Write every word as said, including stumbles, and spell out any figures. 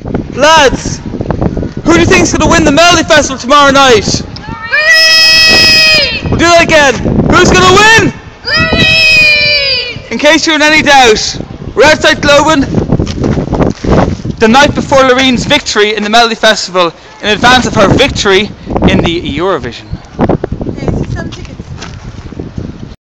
Lads, who do you think's going to win the Melody Festival tomorrow night? Louise! We'll do that again. Who's going to win? Louise! In case you're in any doubt, we're outside Globin the night before Lorene's victory in the Melody Festival in advance of her victory in the Eurovision.